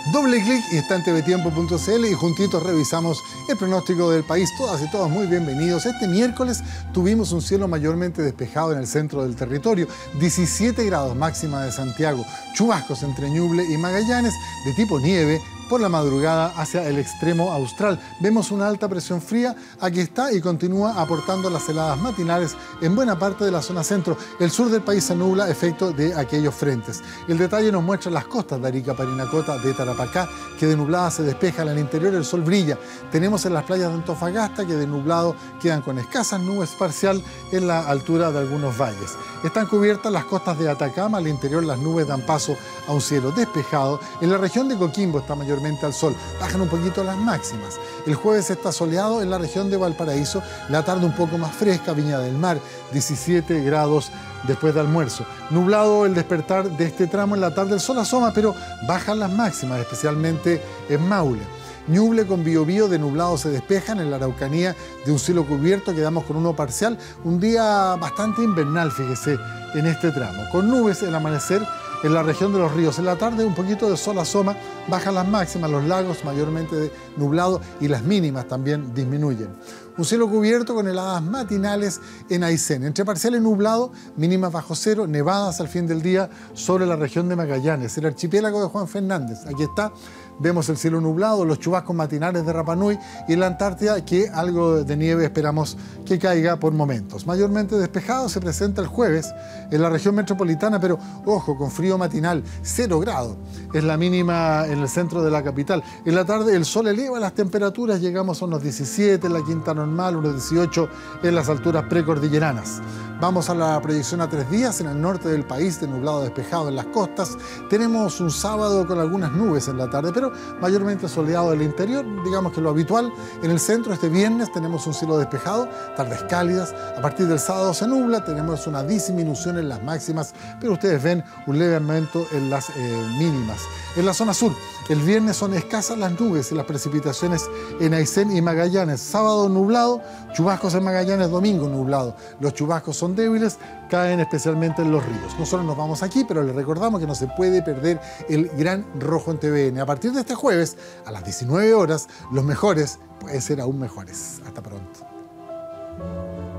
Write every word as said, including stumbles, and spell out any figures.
Doble clic y está en tvtiempo punto cl y juntitos revisamos el pronóstico del país. Todas y todos muy bienvenidos. Este miércoles tuvimos un cielo mayormente despejado en el centro del territorio. diecisiete grados máxima de Santiago. Chubascos entre Ñuble y Magallanes de tipo nieve por la madrugada hacia el extremo austral. Vemos una alta presión fría, aquí está y continúa aportando las heladas matinales en buena parte de la zona centro. El sur del país se nubla efecto de aquellos frentes. El detalle nos muestra las costas de Arica, Parinacota, de Tarapacá, que de nublada se despejan. En el interior el sol brilla. Tenemos en las playas de Antofagasta que de nublado quedan con escasas nubes parcial en la altura de algunos valles. Están cubiertas las costas de Atacama, al interior las nubes dan paso a un cielo despejado. En la región de Coquimbo está mayormente al sol, bajan un poquito las máximas. El jueves está soleado en la región de Valparaíso, la tarde un poco más fresca, Viña del Mar, diecisiete grados después de almuerzo. Nublado el despertar de este tramo, en la tarde el sol asoma, pero bajan las máximas, especialmente en Maule. Ñuble con Biobío de nublado se despejan, en la Araucanía de un cielo cubierto quedamos con uno parcial, un día bastante invernal, fíjese, en este tramo, con nubes el amanecer en la región de los ríos. En la tarde un poquito de sol asoma, bajan las máximas, los lagos mayormente nublado y las mínimas también disminuyen. Un cielo cubierto con heladas matinales en Aysén, entre parcial y nublado, mínimas bajo cero, nevadas al fin del día sobre la región de Magallanes, el archipiélago de Juan Fernández. Aquí está. Vemos el cielo nublado, los chubascos matinales de Rapa Nui y en la Antártida que algo de nieve esperamos que caiga por momentos. Mayormente despejado se presenta el jueves en la región metropolitana, pero ojo, con frío matinal, cero grados. Es la mínima en el centro de la capital. En la tarde el sol eleva las temperaturas, llegamos a unos diecisiete en la quinta normal, unos dieciocho en las alturas precordilleranas. Vamos a la proyección a tres días en el norte del país, de nublado despejado en las costas. Tenemos un sábado con algunas nubes en la tarde, pero mayormente soleado del interior, digamos que lo habitual. En el centro este viernes tenemos un cielo despejado, tardes cálidas. A partir del sábado se nubla, tenemos una disminución en las máximas, pero ustedes ven un leve aumento en las eh, mínimas. En la zona sur, el viernes son escasas las nubes y las precipitaciones en Aysén y Magallanes. Sábado nublado, chubascos en Magallanes, domingo nublado. Los chubascos son débiles, caen especialmente en los ríos. Nosotros nos vamos aquí, pero les recordamos que no se puede perder el Gran Rojo en T V N. A partir de este jueves, a las diecinueve horas, los mejores pueden ser aún mejores. Hasta pronto.